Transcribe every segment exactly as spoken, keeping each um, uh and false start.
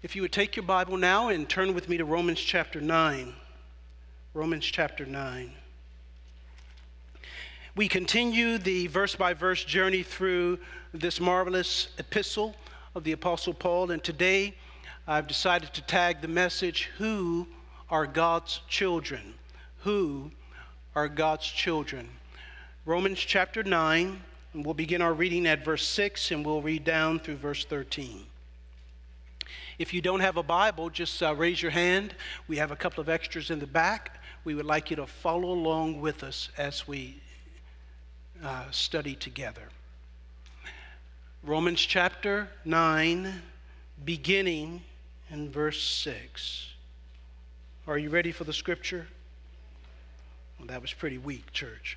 If you would take your Bible now and turn with me to Romans chapter nine. Romans chapter nine. We continue the verse-by-verse journey through this marvelous epistle of the Apostle Paul, and today I've decided to tag the message, Who are God's Children? Who are God's children? Romans chapter nine, and we'll begin our reading at verse six, and we'll read down through verse thirteen. If you don't have a Bible, just uh, raise your hand. We have a couple of extras in the back. We would like you to follow along with us as we uh, study together. Romans chapter nine, beginning in verse six. Are you ready for the scripture? Well, that was pretty weak, church.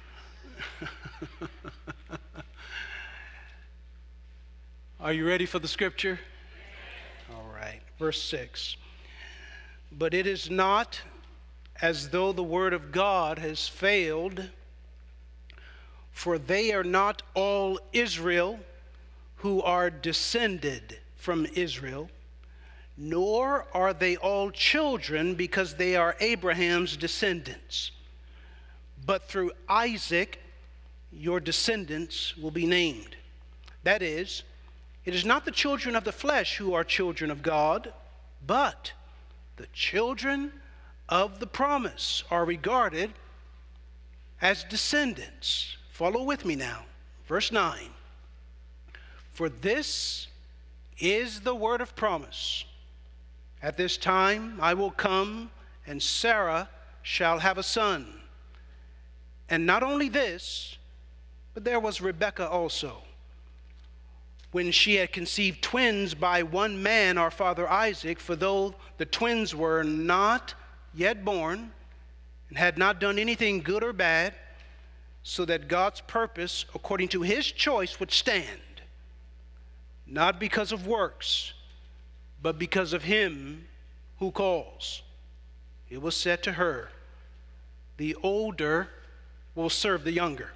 Are you ready for the scripture? All right, verse six. But it is not as though the word of God has failed, for they are not all Israel who are descended from Israel, nor are they all children because they are Abraham's descendants. But through Isaac your descendants will be named. That is, it is not the children of the flesh who are children of God, but the children of the promise are regarded as descendants. Follow with me now. Verse nine. For this is the word of promise. At this time I will come, and Sarah shall have a son. And not only this, but there was Rebekah also, when she had conceived twins by one man, our father Isaac, for though the twins were not yet born and had not done anything good or bad, so that God's purpose according to his choice would stand, not because of works, but because of him who calls. It was said to her, the older will serve the younger.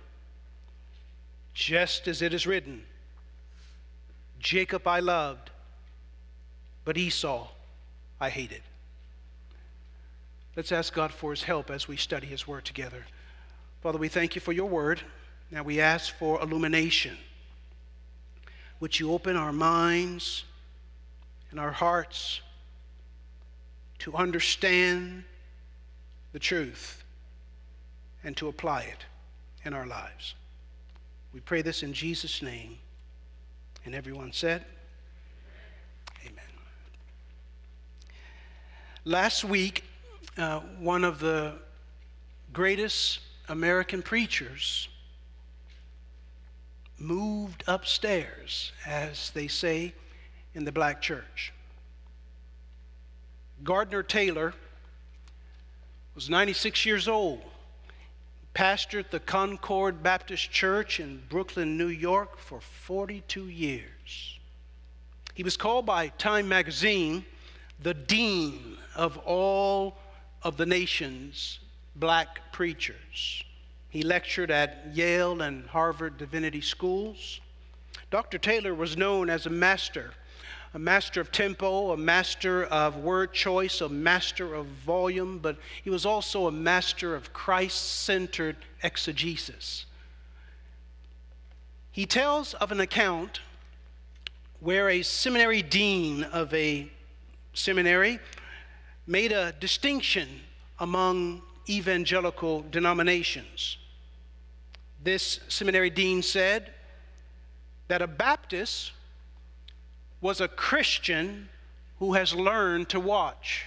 Just as it is written, Jacob I loved, but Esau I hated. Let's ask God for his help as we study his word together. Father, we thank you for your word. Now we ask for illumination. Would you open our minds and our hearts to understand the truth and to apply it in our lives. We pray this in Jesus' name. And everyone said, amen. Last week, uh, one of the greatest American preachers moved upstairs, as they say in the black church. Gardner Taylor was ninety-six years old. He pastored the Concord Baptist Church in Brooklyn, New York for forty-two years. He was called by Time magazine the dean of all of the nation's black preachers. He lectured at Yale and Harvard Divinity Schools. Doctor Taylor was known as a master, a master of tempo, a master of word choice, a master of volume, but he was also a master of Christ-centered exegesis. He tells of an account where a seminary dean of a seminary made a distinction among evangelical denominations. This seminary dean said that a Baptist was a Christian who has learned to watch.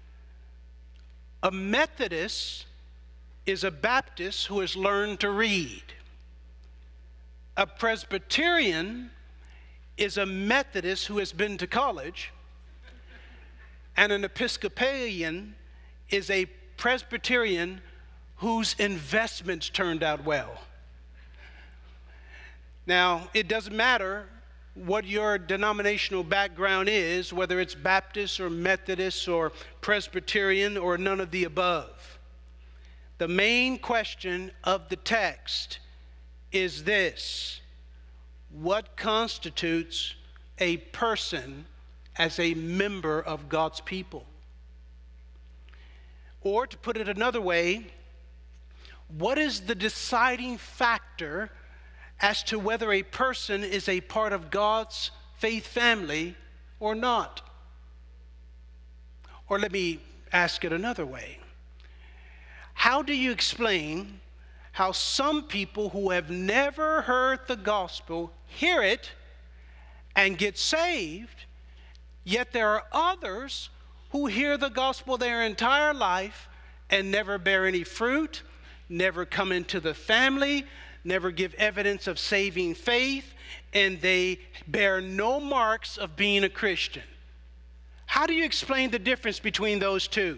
A Methodist is a Baptist who has learned to read. A Presbyterian is a Methodist who has been to college. And an Episcopalian is a Presbyterian whose investments turned out well. Now, it doesn't matter what your denominational background is, whether it's Baptist or Methodist or Presbyterian or none of the above. The main question of the text is this: what constitutes a person as a member of God's people? Or to put it another way, what is the deciding factor as to whether a person is a part of God's faith family or not? Or let me ask it another way. How do you explain how some people who have never heard the gospel hear it and get saved, yet there are others who hear the gospel their entire life and never bear any fruit, never come into the family, never give evidence of saving faith, and they bear no marks of being a Christian? How do you explain the difference between those two?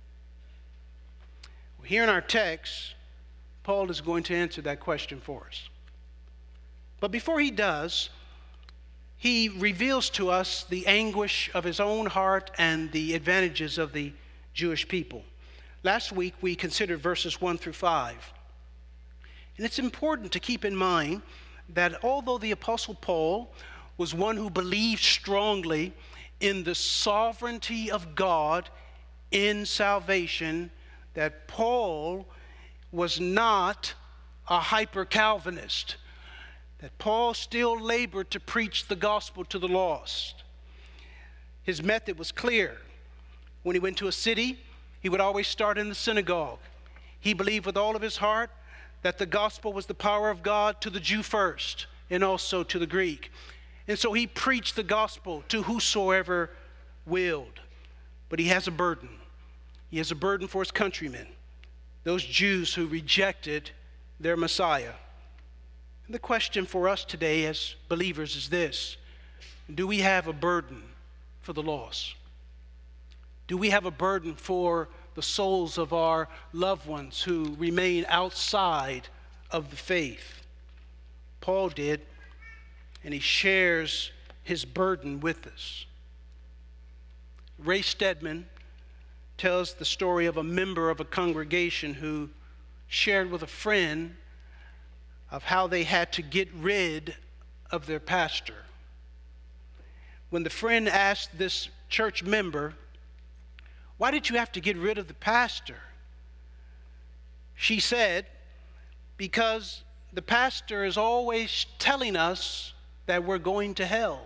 Well, here in our text, Paul is going to answer that question for us. But before he does, he reveals to us the anguish of his own heart and the advantages of the Jewish people. Last week we considered verses one through five. And it's important to keep in mind that although the Apostle Paul was one who believed strongly in the sovereignty of God in salvation, that Paul was not a hyper-Calvinist, that Paul still labored to preach the gospel to the lost. His method was clear. When he went to a city, he would always start in the synagogue. He believed with all of his heart that the gospel was the power of God to the Jew first and also to the Greek. And so he preached the gospel to whosoever willed. But he has a burden. He has a burden for his countrymen, those Jews who rejected their Messiah. And the question for us today as believers is this: do we have a burden for the lost? Do we have a burden for the souls of our loved ones who remain outside of the faith? Paul did, and he shares his burden with us. Ray Stedman tells the story of a member of a congregation who shared with a friend of how they had to get rid of their pastor. When the friend asked this church member, "Why did you have to get rid of the pastor?" she said, "Because the pastor is always telling us that we're going to hell."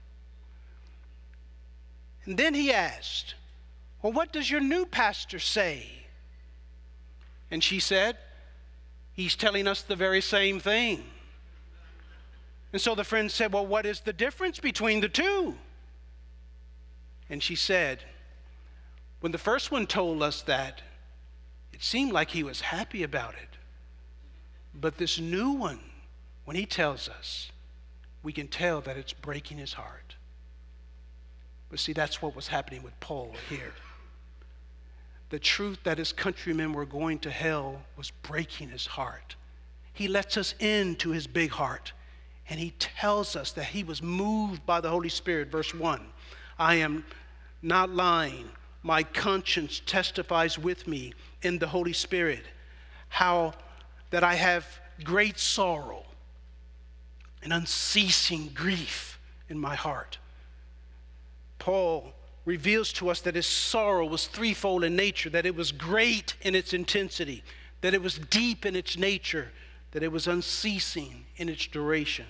And then he asked, "Well, what does your new pastor say?" And she said, "He's telling us the very same thing." And so the friend said, "Well, what is the difference between the two?" And she said, "When the first one told us that, it seemed like he was happy about it. But this new one, when he tells us, we can tell that it's breaking his heart." But see, that's what was happening with Paul here. The truth that his countrymen were going to hell was breaking his heart. He lets us into his big heart, and he tells us that he was moved by the Holy Spirit. Verse one, "I am not lying. My conscience testifies with me in the Holy Spirit, how that I have great sorrow and unceasing grief in my heart." Paul reveals to us that his sorrow was threefold in nature, that it was great in its intensity, that it was deep in its nature, that it was unceasing in its duration.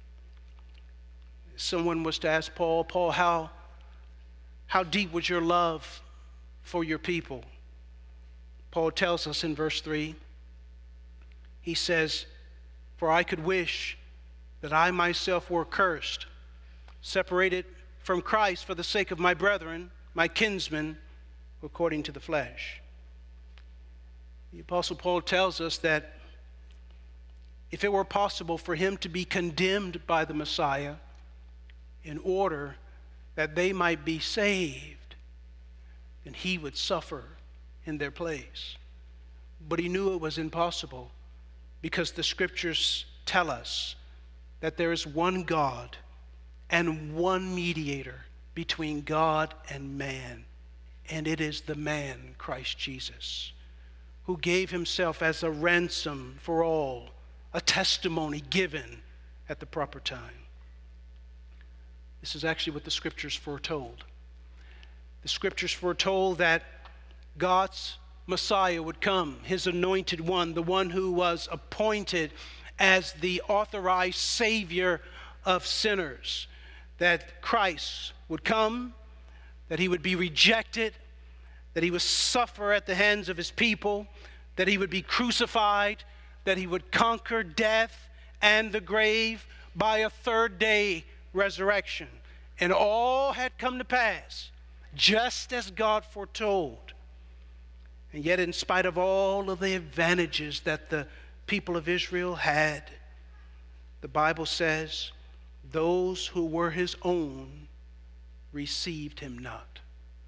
Someone was to ask Paul, "Paul, how, how deep was your love for your people?" Paul tells us in verse three, he says, "For I could wish that I myself were cursed, separated from Christ for the sake of my brethren, my kinsmen, according to the flesh." The Apostle Paul tells us that if it were possible for him to be condemned by the Messiah in order that they might be saved, then he would suffer in their place. But he knew it was impossible, because the scriptures tell us that there is one God and one mediator between God and man, and it is the man, Christ Jesus, who gave himself as a ransom for all, a testimony given at the proper time. This is actually what the scriptures foretold. The scriptures foretold that God's Messiah would come, his anointed one, the one who was appointed as the authorized Savior of sinners, that Christ would come, that he would be rejected, that he would suffer at the hands of his people, that he would be crucified, that he would conquer death and the grave by a third day resurrection. And all had come to pass, just as God foretold. And yet, in spite of all of the advantages that the people of Israel had, the Bible says, those who were his own received him not.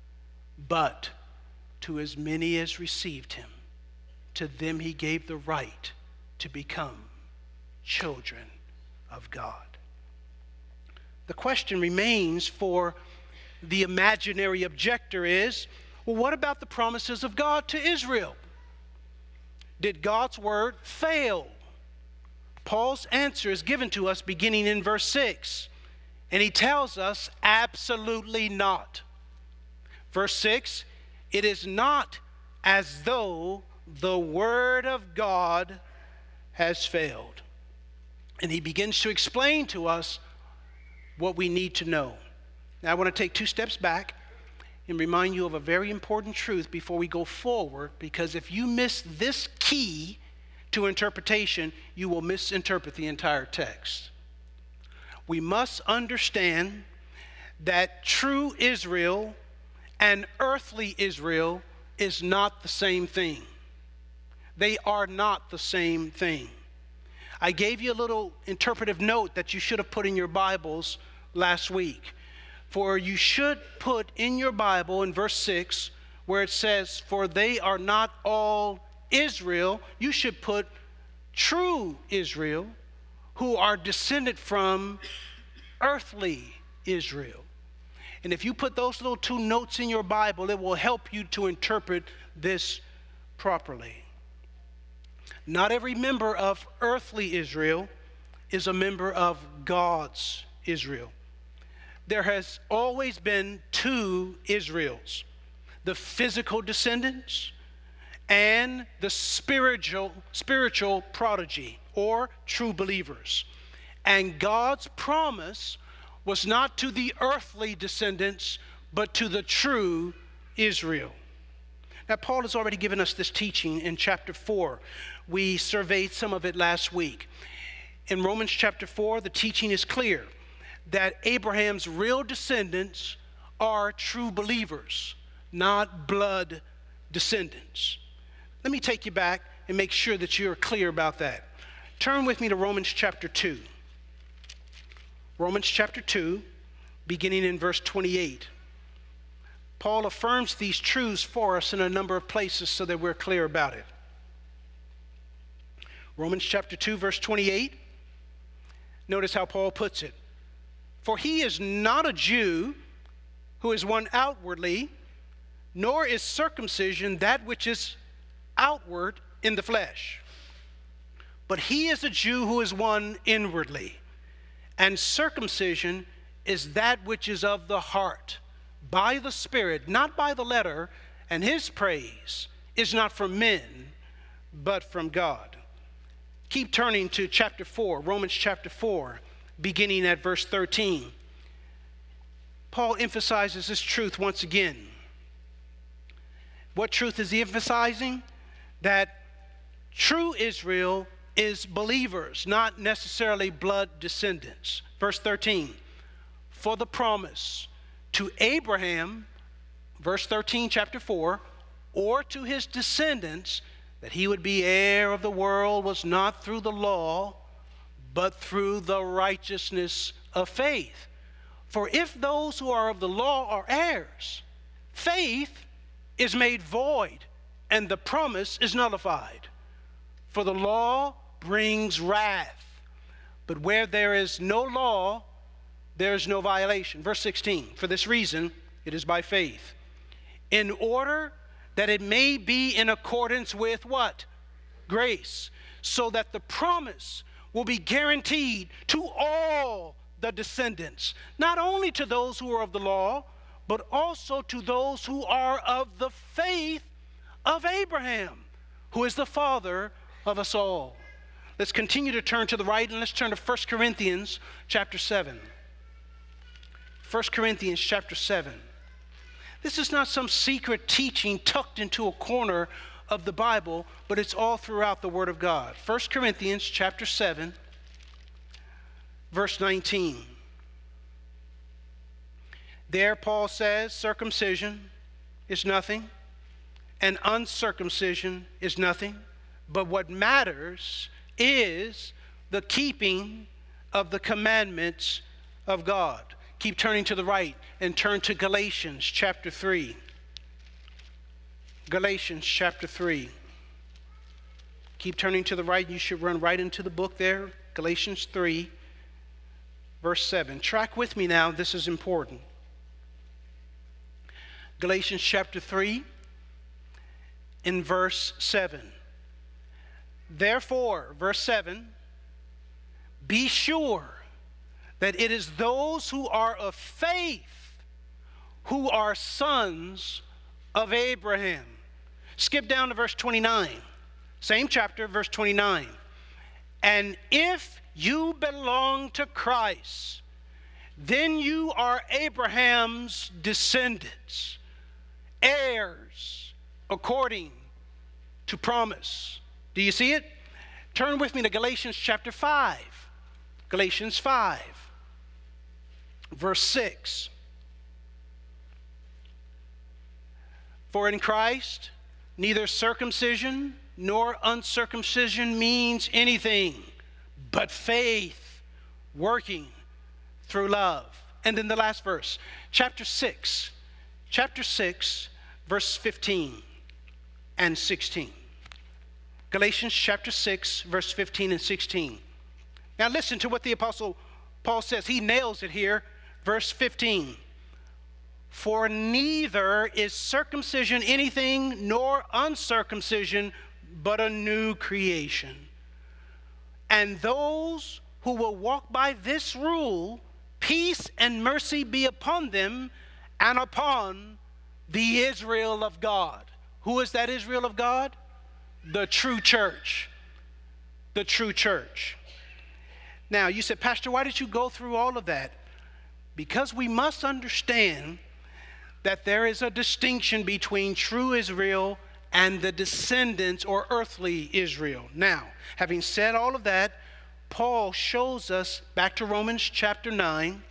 But to as many as received him, to them he gave the right to become children of God. The question remains for the imaginary objector is, well, what about the promises of God to Israel? Did God's word fail? Paul's answer is given to us beginning in verse six. And he tells us absolutely not. Verse six, it is not as though the word of God has failed. And he begins to explain to us what we need to know. Now I want to take two steps back and remind you of a very important truth before we go forward, because if you miss this key to interpretation, you will misinterpret the entire text. We must understand that true Israel and earthly Israel is not the same thing. They are not the same thing. I gave you a little interpretive note that you should have put in your Bibles last week. For you should put in your Bible in verse six where it says, for they are not all Israel, you should put true Israel, who are descended from earthly Israel. And if you put those little two notes in your Bible, it will help you to interpret this properly. Not every member of earthly Israel is a member of God's Israel. There has always been two Israels, the physical descendants and the spiritual, spiritual prodigy or true believers. And God's promise was not to the earthly descendants, but to the true Israel. Now, Paul has already given us this teaching in chapter four. We surveyed some of it last week. In Romans chapter four, the teaching is clear that Abraham's real descendants are true believers, not blood descendants. Let me take you back and make sure that you're clear about that. Turn with me to Romans chapter two. Romans chapter two, beginning in verse twenty-eight. Paul affirms these truths for us in a number of places so that we're clear about it. Romans chapter two, verse twenty-eight. Notice how Paul puts it. For he is not a Jew who is one outwardly, nor is circumcision that which is outward in the flesh. But he is a Jew who is one inwardly. And circumcision is that which is of the heart, by the Spirit, not by the letter, and his praise is not from men, but from God. Keep turning to chapter four, Romans chapter four, beginning at verse thirteen. Paul emphasizes this truth once again. What truth is he emphasizing? That true Israel is believers, not necessarily blood descendants. Verse thirteen, for the promise to Abraham, verse thirteen, chapter four, or to his descendants, that he would be heir of the world was not through the law, but through the righteousness of faith. For if those who are of the law are heirs, faith is made void, and the promise is nullified. For the law brings wrath, but where there is no law, there is no violation. Verse sixteen, for this reason, it is by faith, in order that it may be in accordance with what? Grace, so that the promise will be guaranteed to all the descendants, not only to those who are of the law, but also to those who are of the faith of Abraham, who is the father of us all. Let's continue to turn to the right, and let's turn to First Corinthians chapter seven. First Corinthians chapter seven. This is not some secret teaching tucked into a corner of the Bible, but it's all throughout the Word of God. First Corinthians chapter seven, verse nineteen. There Paul says circumcision is nothing and uncircumcision is nothing, but what matters is the keeping of the commandments of God. Keep turning to the right and turn to Galatians chapter three. Galatians chapter three. Keep turning to the right. You should run right into the book there. Galatians three, verse seven. Track with me now. This is important. Galatians chapter three, in verse seven. Therefore, verse seven, be sure that it is those who are of faith who are sons of Abraham. Skip down to verse twenty-nine. Same chapter, verse twenty-nine. And if you belong to Christ, then you are Abraham's descendants, heirs according to promise. Do you see it? Turn with me to Galatians chapter five. Galatians five, verse six. For in Christ, neither circumcision nor uncircumcision means anything, but faith working through love. And then the last verse, chapter six, chapter six, verse fifteen and sixteen. Galatians chapter six, verse fifteen and sixteen. Now listen to what the Apostle Paul says. He nails it here. Verse fifteen. For neither is circumcision anything nor uncircumcision, but a new creation. And those who will walk by this rule, peace and mercy be upon them and upon the Israel of God. Who is that Israel of God? The true church. The true church. Now, you said, Pastor, why did you go through all of that? Because we must understand that there is a distinction between true Israel and the descendants or earthly Israel. Now, having said all of that, Paul shows us, back to Romans chapter nine,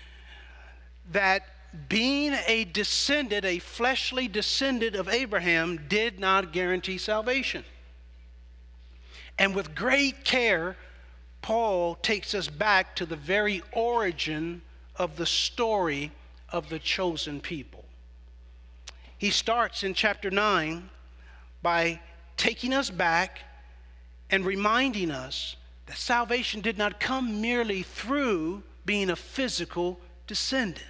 that being a descendant, a fleshly descendant of Abraham, did not guarantee salvation. And with great care, Paul takes us back to the very origin of the story of the chosen people. He starts in chapter nine by taking us back and reminding us that salvation did not come merely through being a physical descendant.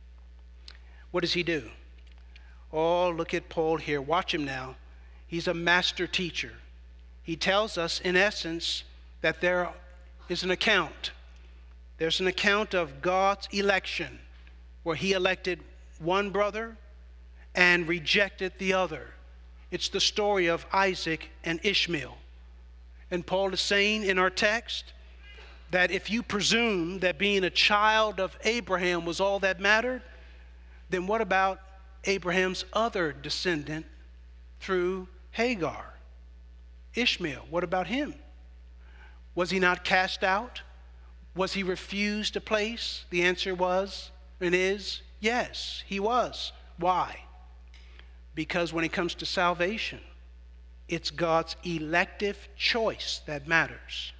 What does he do? Oh, look at Paul here. Watch him now. He's a master teacher. He tells us, in essence, that there is an account. There's an account of God's election where he elected one brother and rejected the other. It's the story of Isaac and Ishmael. And Paul is saying in our text that if you presume that being a child of Abraham was all that mattered, then what about Abraham's other descendant through Hagar? Ishmael, what about him? Was he not cast out? Was he refused a place? The answer was and is yes, he was. Why? Because when it comes to salvation, it's God's elective choice that matters.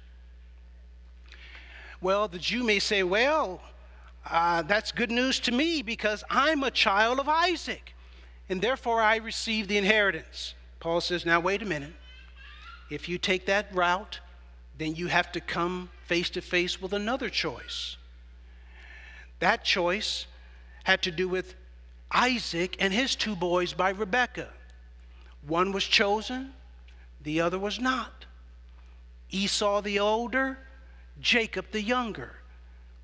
Well, the Jew may say, well, uh, that's good news to me because I'm a child of Isaac, and therefore I receive the inheritance. Paul says, now wait a minute. If you take that route, then you have to come face to face with another choice. That choice had to do with Isaac and his two boys by Rebekah. One was chosen, the other was not. Esau the older, Jacob the younger.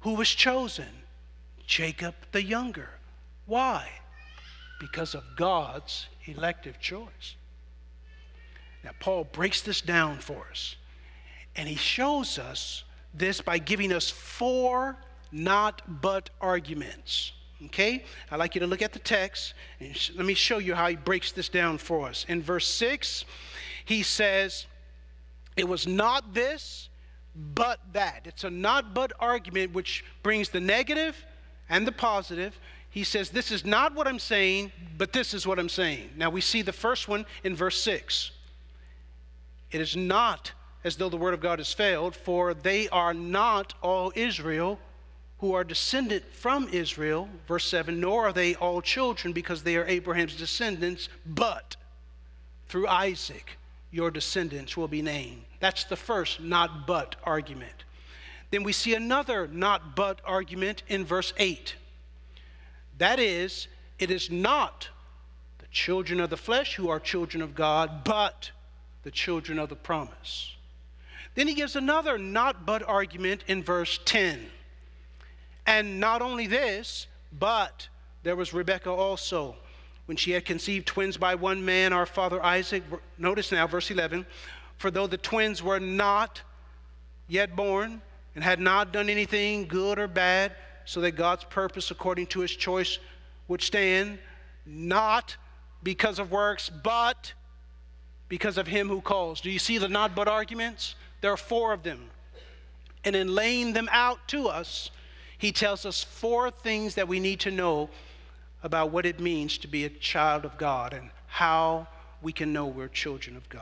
Who was chosen? Jacob the younger. Why? Because of God's elective choice. Now, Paul breaks this down for us, and he shows us this by giving us four not but arguments. Okay? I'd like you to look at the text, and sh- let me show you how he breaks this down for us. In verse six, he says, it was not this, but that. It's a not but argument which brings the negative and the positive. He says, this is not what I'm saying, but this is what I'm saying. Now we see the first one in verse six. It is not as though the word of God has failed, for they are not all Israel who are descendant from Israel, verse seven, nor are they all children because they are Abraham's descendants, but through Isaac your descendants will be named. That's the first not but argument. Then we see another not but argument in verse eight. That is, it is not the children of the flesh who are children of God, but the children of the promise. Then he gives another not but argument in verse ten. And not only this, but there was Rebekah also, when she had conceived twins by one man, our father Isaac. Notice now, verse eleven. For though the twins were not yet born and had not done anything good or bad, so that God's purpose according to his choice would stand, not because of works, but because of him who calls. Do you see the not but arguments? There are four of them. And in laying them out to us, he tells us four things that we need to know about what it means to be a child of God and how we can know we're children of God.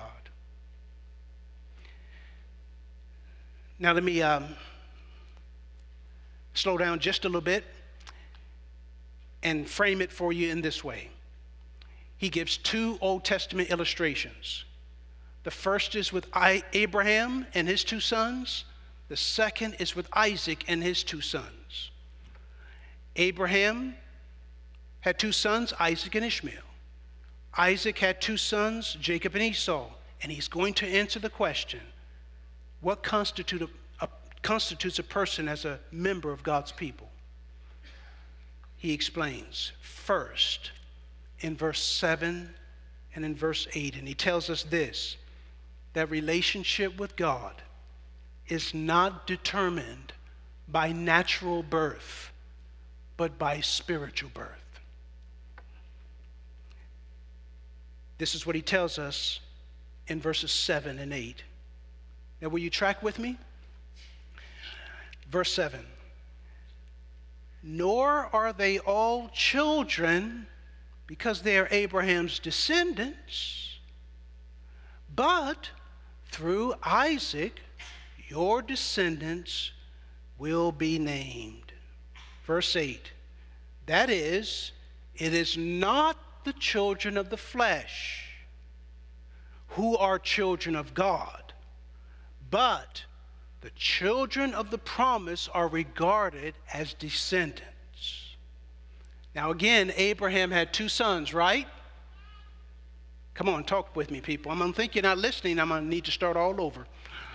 Now let me um, slow down just a little bit and frame it for you in this way. He gives two Old Testament illustrations. The first is with Abraham and his two sons. The second is with Isaac and his two sons. Abraham had two sons, Isaac and Ishmael. Isaac had two sons, Jacob and Esau. And he's going to answer the question, what constitute a, a, constitutes a person as a member of God's people? He explains first in verse seven and in verse eight. And he tells us this, that relationship with God is not determined by natural birth, but by spiritual birth. This is what he tells us in verses seven and eight. Now, will you track with me? Verse seven. Nor are they all children because they are Abraham's descendants, but through Isaac your descendants will be named. Verse eight. That is, it is not the children of the flesh who are children of God, but the children of the promise are regarded as descendants. Now again, Abraham had two sons, right? Come on, talk with me, people. I'm gonna think you're not listening. I'm gonna need to start all over.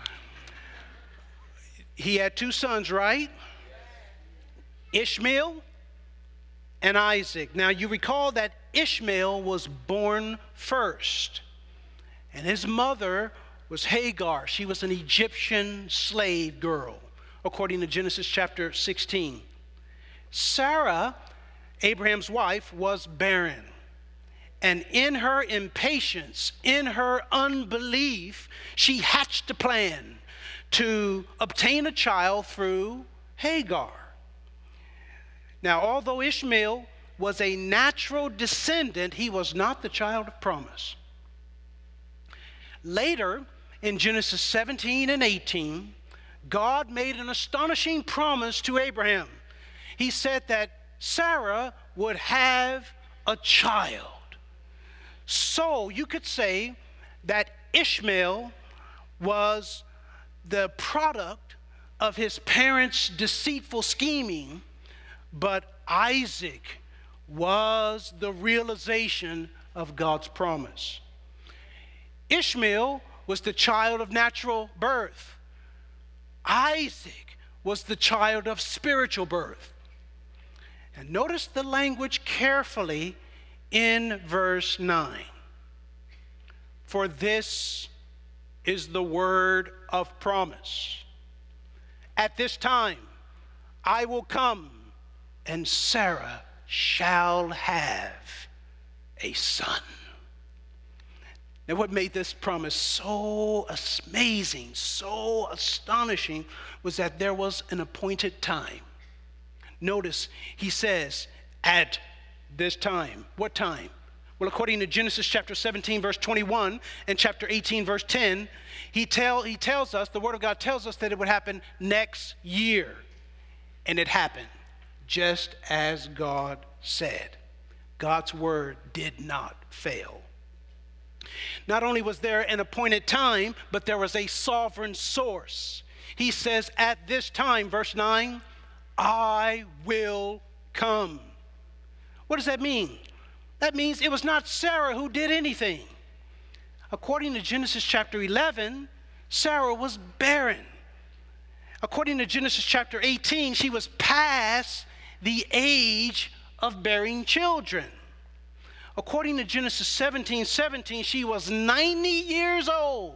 He had two sons, right? Ishmael and Isaac. Now you recall that Ishmael was born first, and his mother was Hagar. She was an Egyptian slave girl, according to Genesis chapter sixteen. Sarah, Abraham's wife, was barren. And in her impatience, in her unbelief, she hatched a plan to obtain a child through Hagar. Now, although Ishmael was a natural descendant, he was not the child of promise. Later, in Genesis seventeen and eighteen, God made an astonishing promise to Abraham. He said that Sarah would have a child. So you could say that Ishmael was the product of his parents' deceitful scheming, but Isaac was the realization of God's promise. Ishmael was the child of natural birth. Isaac was the child of spiritual birth. And notice the language carefully in verse nine. For this is the word of promise. At this time I will come, and Sarah shall have a son. Now, what made this promise so amazing, so astonishing, was that there was an appointed time. Notice he says, at this time. What time? Well, according to Genesis chapter seventeen, verse twenty-one, and chapter eighteen, verse ten, he, tell, he tells us, the Word of God tells us that it would happen next year. And it happened just as God said. God's word did not fail. Not only was there an appointed time, but there was a sovereign source. He says, at this time, verse nine, I will come. What does that mean? That means it was not Sarah who did anything. According to Genesis chapter eleven, Sarah was barren. According to Genesis chapter eighteen, she was past the age of bearing children. According to Genesis seventeen seventeen, she was ninety years old.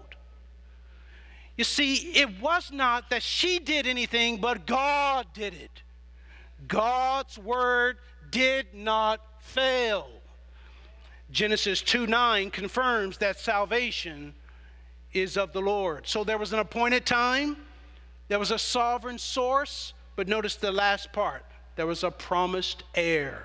You see, it was not that she did anything, but God did it. God's word did not fail. Genesis two nine confirms that salvation is of the Lord. So there was an appointed time, there was a sovereign source, but notice the last part. There was a promised heir.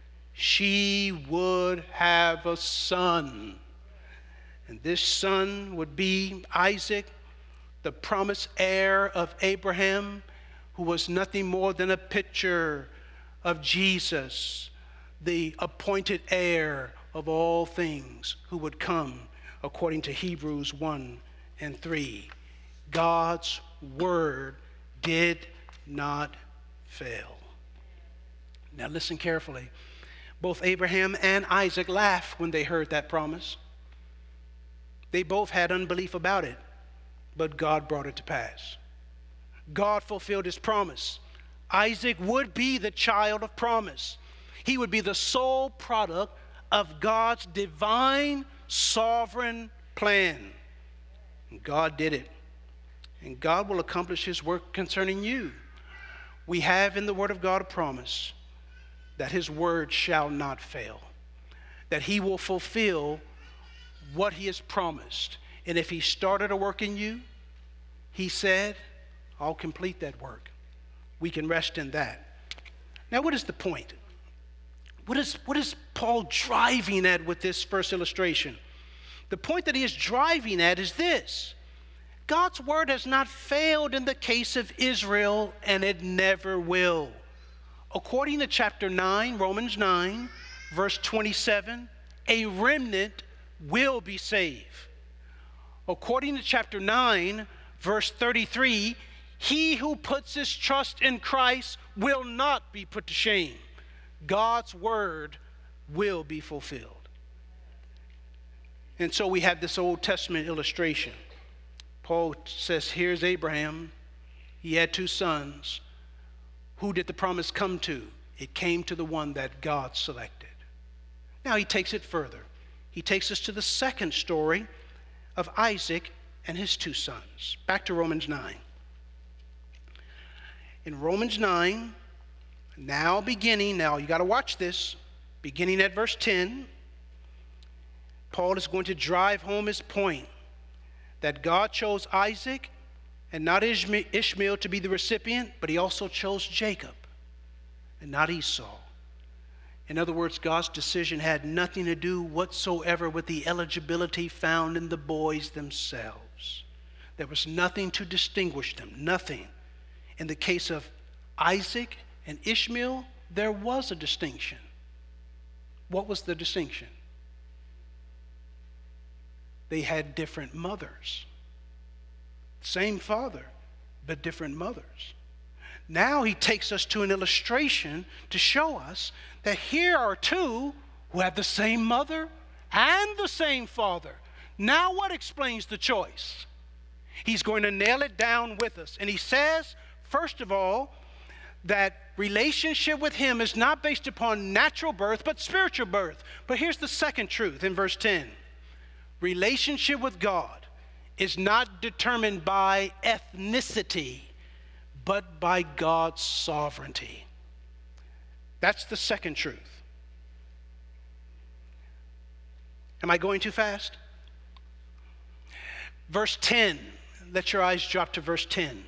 She would have a son. And this son would be Isaac, the promised heir of Abraham, who was nothing more than a picture of Jesus, the appointed heir of all things, who would come according to Hebrews one and three. God's word did not fail. Now listen carefully. Both Abraham and Isaac laughed when they heard that promise. They both had unbelief about it, but God brought it to pass. God fulfilled his promise. Isaac would be the child of promise. He would be the sole product of God's divine, sovereign plan. And God did it. And God will accomplish his work concerning you. We have in the Word of God a promise that his word shall not fail, that he will fulfill what he has promised. And if he started a work in you, he said, I'll complete that work. We can rest in that. Now, what is the point? What is, what is Paul driving at with this first illustration? The point that he is driving at is this: God's word has not failed in the case of Israel, and it never will. According to chapter nine, Romans nine, verse twenty-seven, a remnant will be saved. According to chapter nine, verse thirty-three, he who puts his trust in Christ will not be put to shame. God's word will be fulfilled. And so we have this Old Testament illustration. Paul says, here's Abraham. He had two sons. Who did the promise come to? It came to the one that God selected. Now he takes it further. He takes us to the second story of Isaac and his two sons. Back to Romans nine. In Romans nine, now beginning, now you got to watch this, beginning at verse ten, Paul is going to drive home his point that God chose Isaac and not Ishmael to be the recipient, but he also chose Jacob and not Esau. In other words, God's decision had nothing to do whatsoever with the eligibility found in the boys themselves. There was nothing to distinguish them, nothing. In the case of Isaac and Ishmael, there was a distinction. What was the distinction? They had different mothers. Same father, but different mothers. Now he takes us to an illustration to show us that here are two who have the same mother and the same father. Now what explains the choice? He's going to nail it down with us. And he says, first of all, that relationship with him is not based upon natural birth, but spiritual birth. But here's the second truth in verse ten. Relationship with God is not determined by ethnicity, but by God's sovereignty. That's the second truth. Am I going too fast? Verse ten. Let your eyes drop to verse ten.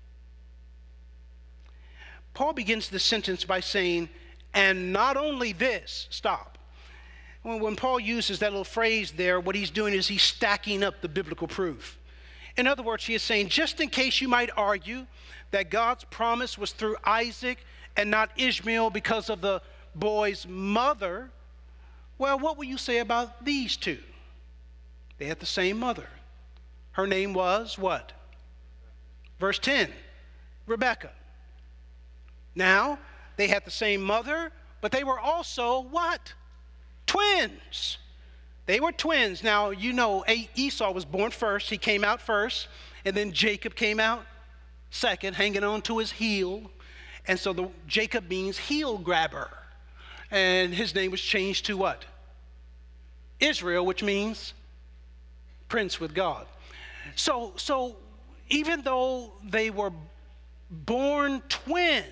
Paul begins the sentence by saying, and not only this, stop. When, when Paul uses that little phrase there, what he's doing is he's stacking up the biblical proof. In other words, he is saying, just in case you might argue that God's promise was through Isaac and not Ishmael because of the boy's mother, well, what will you say about these two? They had the same mother. Her name was what? Verse ten, Rebekah. Now, they had the same mother, but they were also what? Twins. They were twins. Now, you know, Esau was born first. He came out first. And then Jacob came out second, hanging on to his heel. And so the, Jacob means heel grabber. And his name was changed to what? Israel, which means prince with God. So, so even though they were born twins,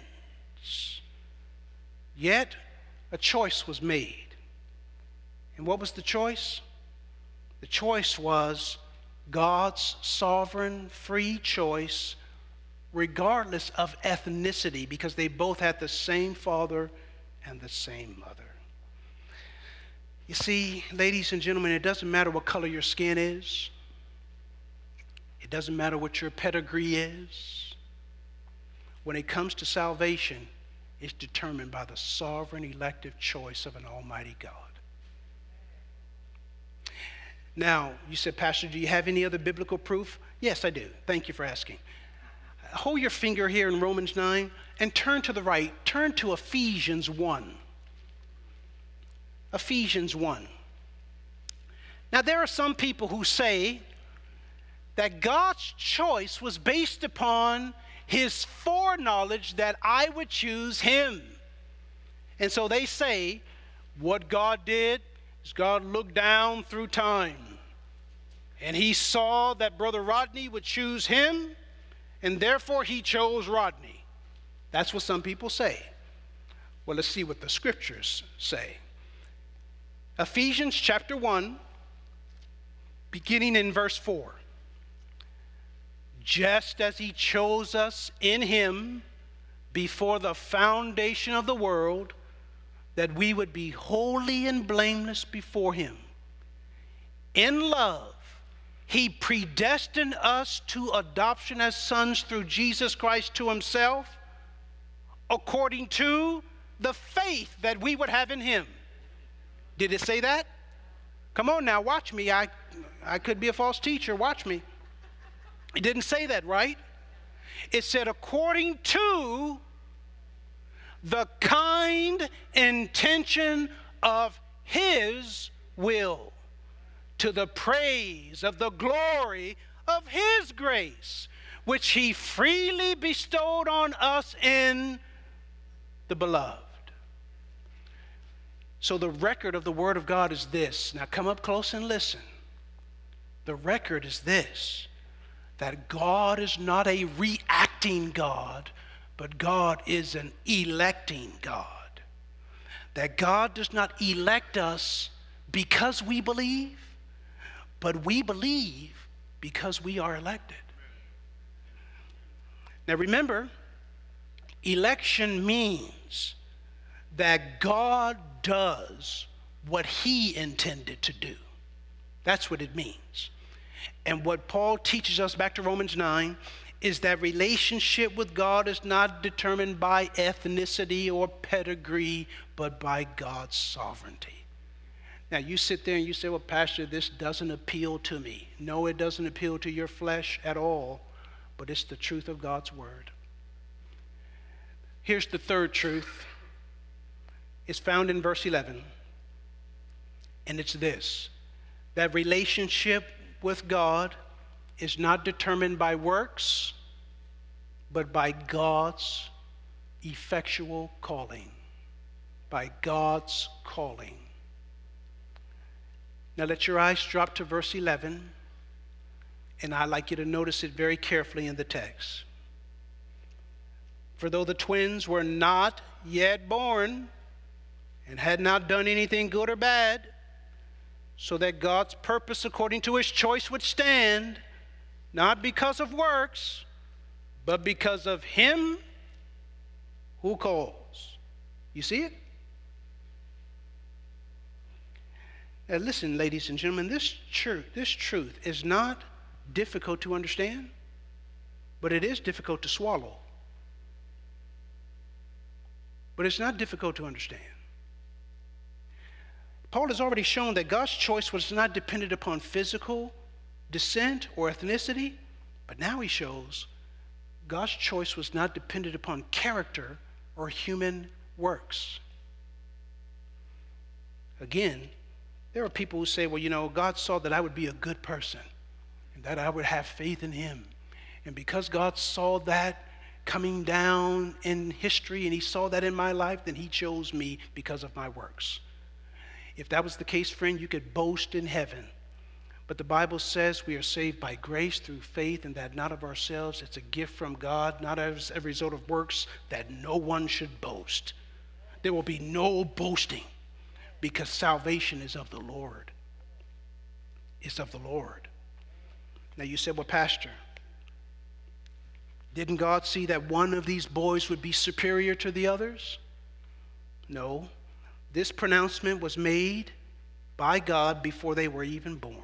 yet a choice was made. And what was the choice? The choice was God's sovereign, free choice, regardless of ethnicity, because they both had the same father and the same mother. You see, ladies and gentlemen, it doesn't matter what color your skin is. It doesn't matter what your pedigree is. When it comes to salvation, it's determined by the sovereign elective choice of an almighty God. Now, you said, Pastor, do you have any other biblical proof? Yes, I do. Thank you for asking. Hold your finger here in Romans nine and turn to the right. Turn to Ephesians one. Ephesians one. Now, there are some people who say that God's choice was based upon his foreknowledge that I would choose him. And so they say what God did is God looked down through time and he saw that Brother Rodney would choose him, and therefore he chose Rodney. That's what some people say. Well, let's see what the scriptures say. Ephesians chapter one, beginning in verse four. Just as he chose us in him before the foundation of the world, that we would be holy and blameless before him. In love, he predestined us to adoption as sons through Jesus Christ to himself, according to the faith that we would have in him. Did it say that? Come on now, watch me. I, I could be a false teacher. Watch me. It didn't say that, right? It said, according to the kind intention of his will, to the praise of the glory of his grace, which he freely bestowed on us in the beloved. So the record of the Word of God is this. Now come up close and listen. The record is this, that God is not a reacting God, but God is an electing God. That God does not elect us because we believe, but we believe because we are elected. Now remember, election means that God does what he intended to do. That's what it means. And what Paul teaches us back to Romans nine is that relationship with God is not determined by ethnicity or pedigree, but by God's sovereignty. Now you sit there and you say, well, Pastor, this doesn't appeal to me. No, it doesn't appeal to your flesh at all, but it's the truth of God's word. Here's the third truth. It's found in verse eleven. And it's this, that relationship with God is not determined by works, but by God's effectual calling. By God's calling. Now let your eyes drop to verse eleven, and I'd like you to notice it very carefully in the text. For though the twins were not yet born and had not done anything good or bad, so that God's purpose according to his choice would stand, not because of works, but because of him who calls. You see it? Now listen, ladies and gentlemen, this truth, this truth is not difficult to understand, but it is difficult to swallow. But it's not difficult to understand. Paul has already shown that God's choice was not dependent upon physical descent or ethnicity, but now he shows God's choice was not dependent upon character or human works. Again, there are people who say, well, you know, God saw that I would be a good person and that I would have faith in him. And because God saw that coming down in history and he saw that in my life, then he chose me because of my works. If that was the case, friend, you could boast in heaven. But the Bible says we are saved by grace through faith, and that not of ourselves. It's a gift from God, not as a result of works, that no one should boast. There will be no boasting, because salvation is of the Lord. It's of the Lord. Now you said, well, Pastor, didn't God see that one of these boys would be superior to the others? No. This pronouncement was made by God before they were even born.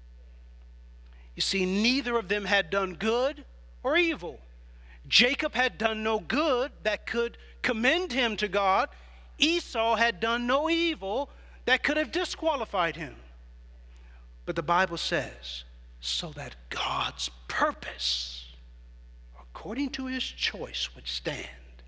You see, neither of them had done good or evil. Jacob had done no good that could commend him to God. Esau had done no evil that could have disqualified him. But the Bible says, so that God's purpose, according to his choice, would stand.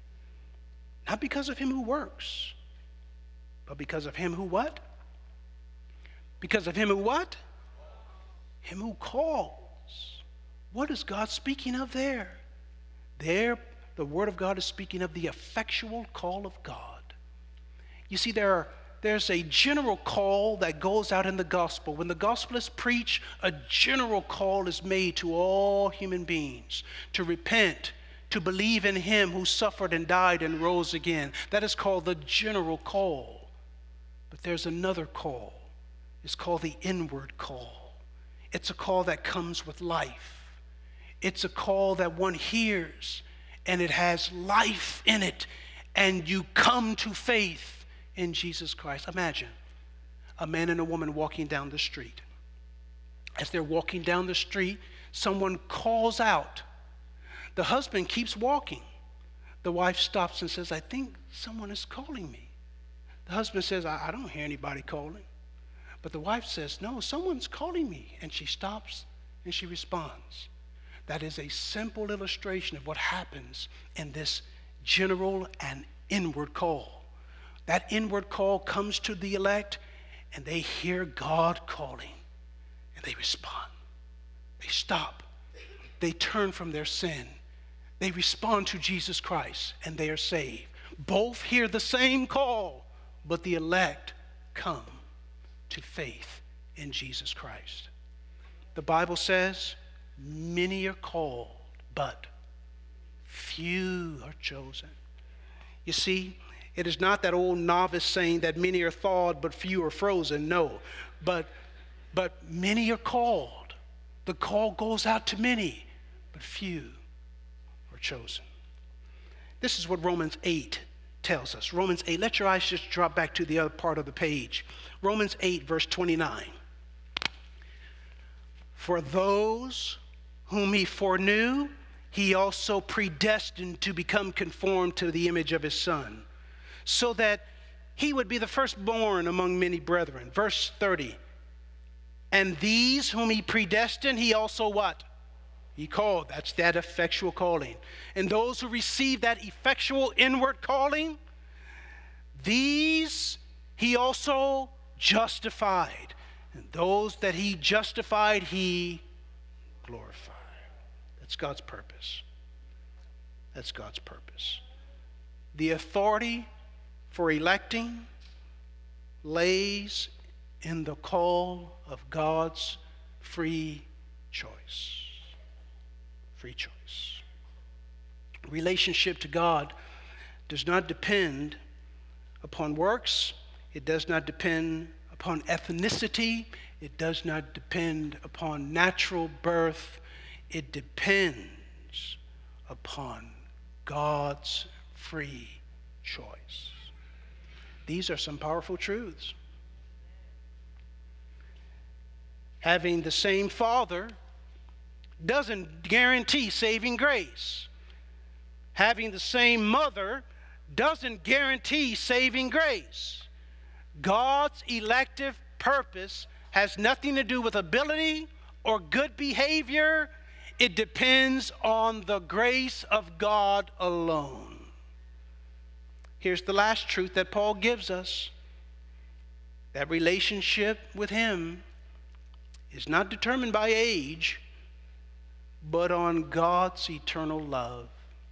Not because of him who works, but because of him who what? Because of him who what? Him who calls. What is God speaking of there? There, the Word of God is speaking of the effectual call of God. You see, there are, there's a general call that goes out in the gospel. When the gospel is preached, a general call is made to all human beings to repent, to believe in him who suffered and died and rose again. That is called the general call. But there's another call. It's called the inward call. It's a call that comes with life. It's a call that one hears and it has life in it, and you come to faith in Jesus Christ. Imagine a man and a woman walking down the street. As they're walking down the street, someone calls out. The husband keeps walking. The wife stops and says, I think someone is calling me. The husband says, I, I don't hear anybody calling. But the wife says, no, someone's calling me. And she stops and she responds. That is a simple illustration of what happens in this general and inward call. That inward call comes to the elect, and they hear God calling, and they respond. They stop. They turn from their sin. They respond to Jesus Christ, and they are saved. Both hear the same call, but the elect come to faith in Jesus Christ. The Bible says, many are called, but few are chosen. You see, it is not that old novice saying that many are thawed, but few are frozen. No, but, but many are called. The call goes out to many, but few are chosen. This is what Romans eight tells us. Romans eight, let your eyes just drop back to the other part of the page. Romans eight, verse twenty-nine. For those whom he foreknew, he also predestined to become conformed to the image of his Son, so that he would be the firstborn among many brethren. Verse thirty. And these whom he predestined, he also what? He called. That's that effectual calling. And those who receive that effectual inward calling, these he also justified. And those that he justified, he glorified. That's God's purpose. That's God's purpose. The authority for electing lays in the call of God's free choice. Free choice. Relationship to God does not depend upon works. It does not depend upon ethnicity. It does not depend upon natural birth. It depends upon God's free choice. These are some powerful truths. Having the same father doesn't guarantee saving grace. Having the same mother doesn't guarantee saving grace. God's elective purpose has nothing to do with ability or good behavior. It depends on the grace of God alone. Here's the last truth that Paul gives us. That relationship with him is not determined by age, but on God's eternal love.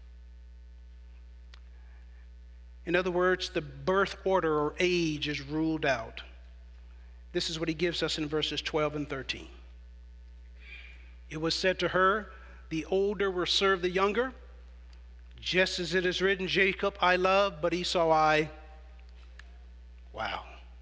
In other words, the birth order or age is ruled out. This is what he gives us in verses twelve and thirteen. It was said to her, the older will serve the younger, just as it is written, Jacob I love, but Esau I. Wow.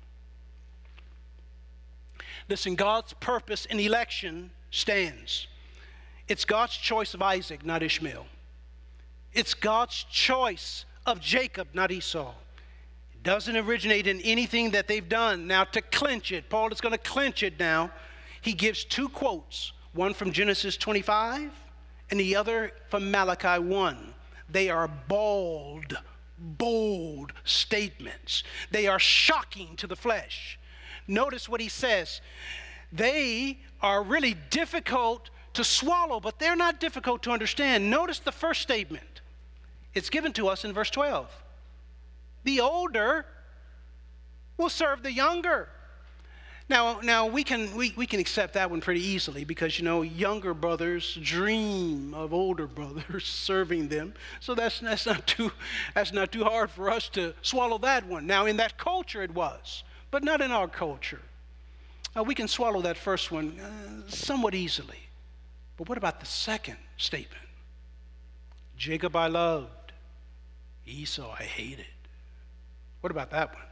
Listen, God's purpose in election stands. It's God's choice of Isaac, not Ishmael. It's God's choice of Jacob, not Esau. It doesn't originate in anything that they've done. Now, to clinch it, Paul is going to clinch it now. He gives two quotes, one from Genesis twenty-five and the other from Malachi one. They are bold, bold statements. They are shocking to the flesh. Notice what he says. They are really difficult to swallow, but they're not difficult to understand. Notice the first statement. It's given to us in verse twelve. The older will serve the younger. Now, now we can we, we can accept that one pretty easily because, you know, younger brothers dream of older brothers serving them. So that's that's not too that's not too hard for us to swallow that one. Now, in that culture it was, but not in our culture. Uh, we can swallow that first one uh, somewhat easily. But what about the second statement? Jacob I loved, Esau I hated. What about that one?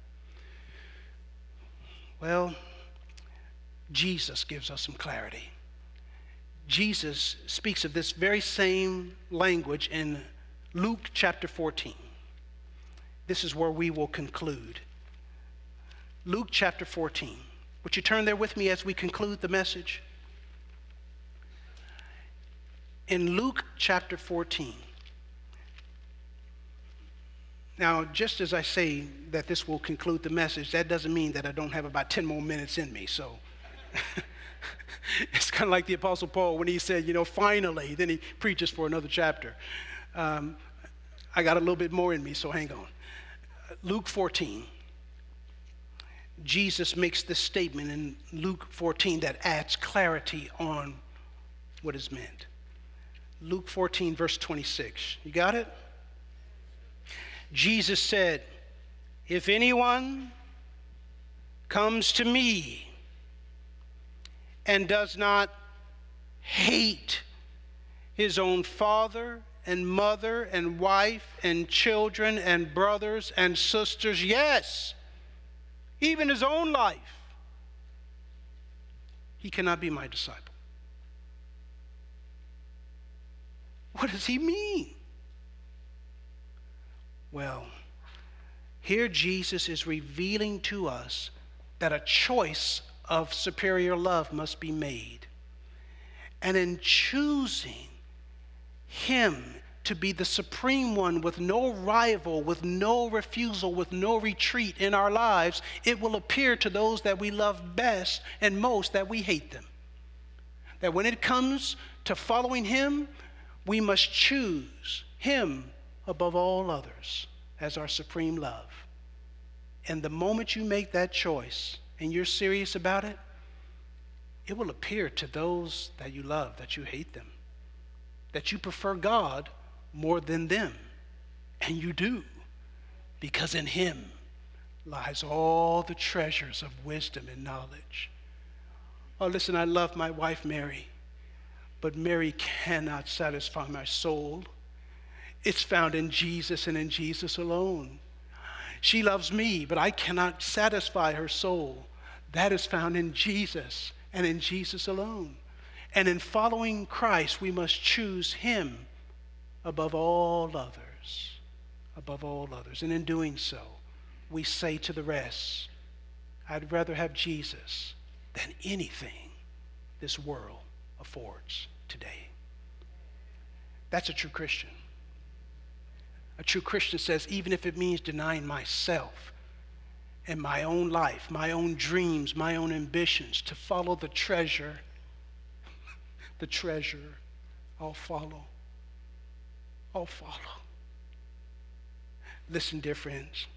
Well, Jesus gives us some clarity. Jesus speaks of this very same language in Luke chapter fourteen. This is where we will conclude. Luke chapter fourteen. Would you turn there with me as we conclude the message? In Luke chapter fourteen. Now, just as I say that this will conclude the message, that doesn't mean that I don't have about ten more minutes in me. So it's kind of like the Apostle Paul when he said, you know, finally, then he preaches for another chapter. Um, I got a little bit more in me, so hang on. Luke fourteen. Jesus makes this statement in Luke fourteen that adds clarity on what is meant. Luke fourteen, verse twenty-six. You got it? Jesus said, if anyone comes to me and does not hate his own father and mother and wife and children and brothers and sisters, yes, even his own life, he cannot be my disciple. What does he mean? Well, here Jesus is revealing to us that a choice of superior love must be made. And in choosing him to be the supreme one with no rival, with no refusal, with no retreat in our lives, it will appear to those that we love best and most that we hate them. That when it comes to following him, we must choose him above all others as our supreme love. And the moment you make that choice and you're serious about it, it will appear to those that you love that you hate them, that you prefer God more than them. And you do, because in him lies all the treasures of wisdom and knowledge. Oh, listen, I love my wife, Mary, but Mary cannot satisfy my soul. It's found in Jesus and in Jesus alone. She loves me, but I cannot satisfy her soul. That is found in Jesus and in Jesus alone. And in following Christ, we must choose him above all others, above all others. And in doing so, we say to the rest, I'd rather have Jesus than anything this world affords today. That's a true Christian. A true Christian says, even if it means denying myself and my own life, my own dreams, my own ambitions, to follow the treasure, the treasure, I'll follow. I'll follow. Listen, dear friends,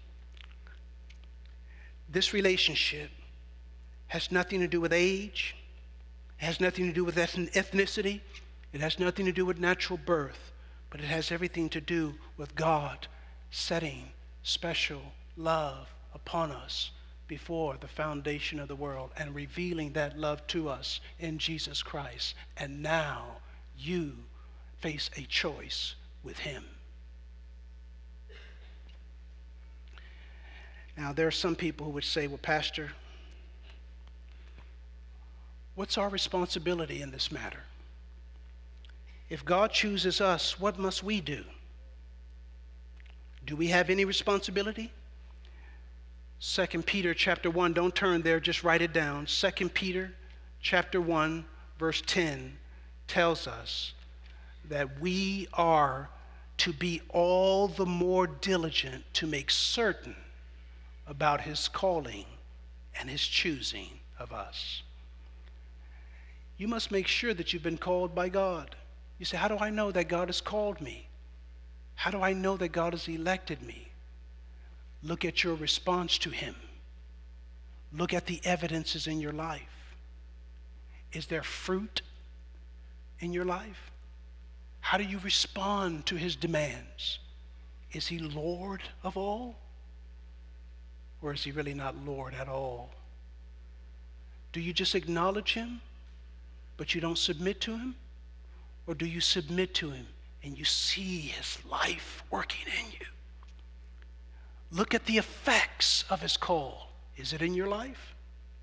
this relationship has nothing to do with age. It has nothing to do with ethnicity. It has nothing to do with natural birth. But it has everything to do with God setting special love upon us before the foundation of the world and revealing that love to us in Jesus Christ. And now you face a choice with him. Now, there are some people who would say, well, Pastor, what's our responsibility in this matter? If God chooses us, what must we do? Do we have any responsibility? Second Peter chapter one, don't turn there, just write it down. Second Peter chapter one, verse ten tells us that we are to be all the more diligent to make certain about his calling and his choosing of us. You must make sure that you've been called by God. You say, how do I know that God has called me? How do I know that God has elected me? Look at your response to him. Look at the evidences in your life. Is there fruit in your life? How do you respond to his demands? Is he Lord of all? Or is he really not Lord at all? Do you just acknowledge him, but you don't submit to him? Or do you submit to him and you see his life working in you? Look at the effects of his call. Is it in your life?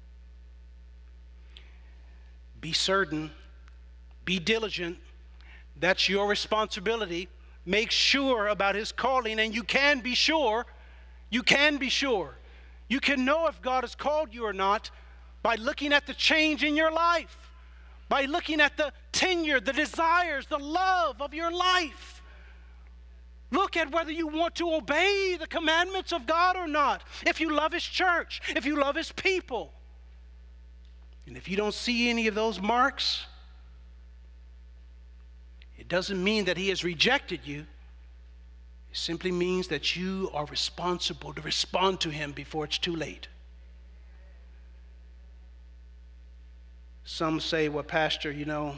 Be certain. Be diligent. That's your responsibility. Make sure about his calling, and you can be sure. You can be sure. You can know if God has called you or not by looking at the change in your life. By looking at the tenure, the desires, the love of your life. Look at whether you want to obey the commandments of God or not. If you love his church, if you love his people. And if you don't see any of those marks, it doesn't mean that he has rejected you. It simply means that you are responsible to respond to him before it's too late. Some say, well, Pastor, you know,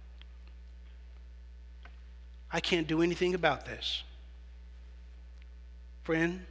I can't do anything about this. Friend,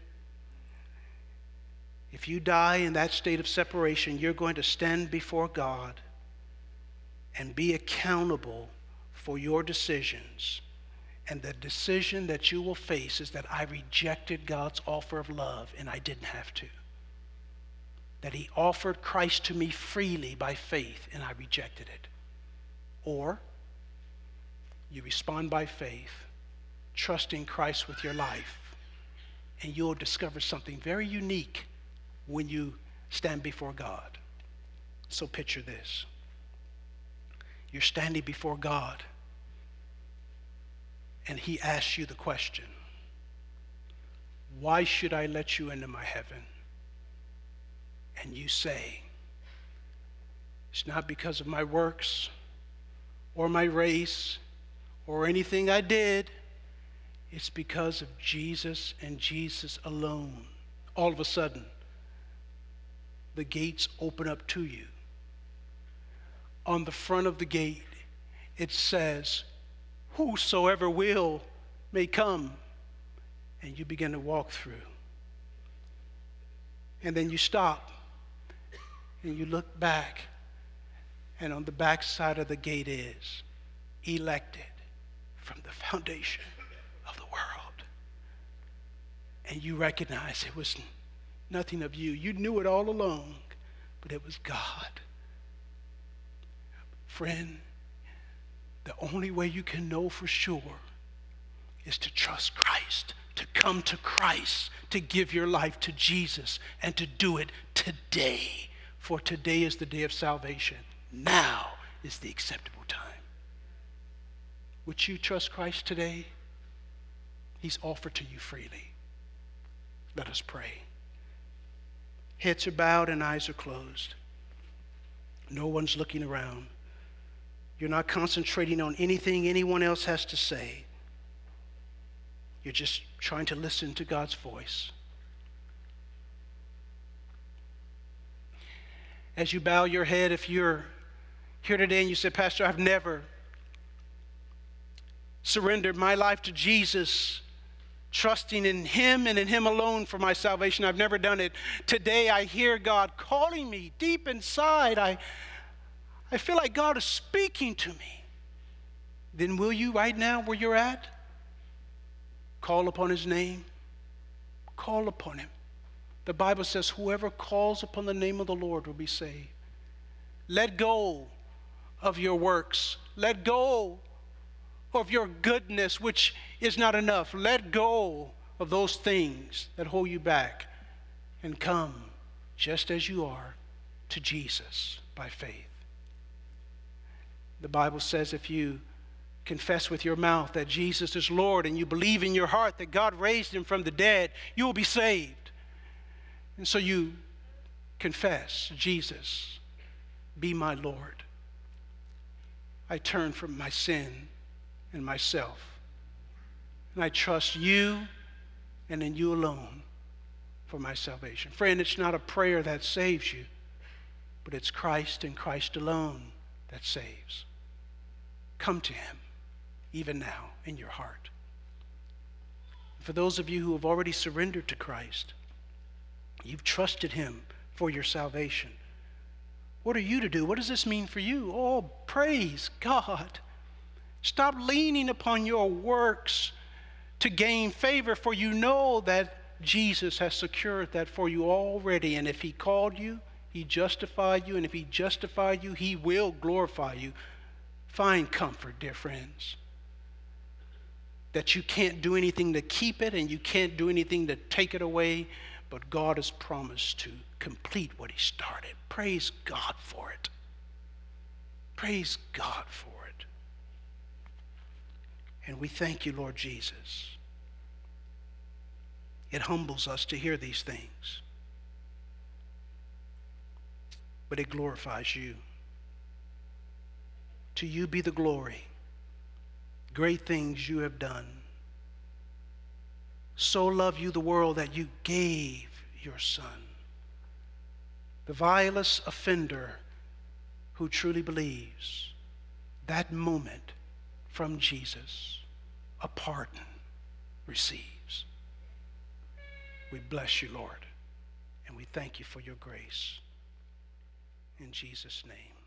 if you die in that state of separation, you're going to stand before God and be accountable for your decisions. And the decision that you will face is that I rejected God's offer of love and I didn't have to. That he offered Christ to me freely by faith, and I rejected it. Or you respond by faith, trusting Christ with your life, and you'll discover something very unique when you stand before God. So picture this. You're standing before God, and he asks you the question, why should I let you into my heaven? And you say, it's not because of my works or my race or anything I did. It's because of Jesus and Jesus alone. All of a sudden, the gates open up to you. On the front of the gate, it says, whosoever will may come and you begin to walk through. And then you stop and you look back, and on the back side of the gate is elected from the foundation of the world. And you recognize it was nothing of you. You knew it all along, but it was God. Friend, the only way you can know for sure is to trust Christ, to come to Christ, to give your life to Jesus, and to do it today. For today is the day of salvation. Now is the acceptable time. Would you trust Christ today? He's offered to you freely. Let us pray. Heads are bowed and eyes are closed. No one's looking around. You're not concentrating on anything anyone else has to say. You're just trying to listen to God's voice. As you bow your head, if you're here today and you say, Pastor, I've never surrendered my life to Jesus, trusting in Him and in Him alone for my salvation. I've never done it. Today I hear God calling me deep inside. I, I feel like God is speaking to me. Then will you right now where you're at call upon His name? Call upon Him. The Bible says whoever calls upon the name of the Lord will be saved. Let go of your works. Let go of your goodness, which is not enough. Let go of those things that hold you back and come just as you are to Jesus by faith. The Bible says if you confess with your mouth that Jesus is Lord and you believe in your heart that God raised Him from the dead, you will be saved. And so you confess, Jesus, be my Lord. I turn from my sin and myself, and I trust you and in you alone for my salvation. Friend, it's not a prayer that saves you, but it's Christ and Christ alone that saves. Come to Him, even now, in your heart. For those of you who have already surrendered to Christ, you've trusted Him for your salvation. What are you to do? What does this mean for you? Oh, praise God. Stop leaning upon your works to gain favor, for you know that Jesus has secured that for you already. And if He called you, He justified you. And if He justified you, He will glorify you. Find comfort, dear friends, that you can't do anything to keep it and you can't do anything to take it away, but God has promised to complete what He started. Praise God for it. Praise God for it. And we thank you, Lord Jesus. It humbles us to hear these things, but it glorifies you. To you be the glory. Great things you have done. So loved you the world that you gave your Son, the vilest offender who truly believes. That moment from Jesus, a pardon receives. We bless you, Lord, and we thank you for your grace. In Jesus' name.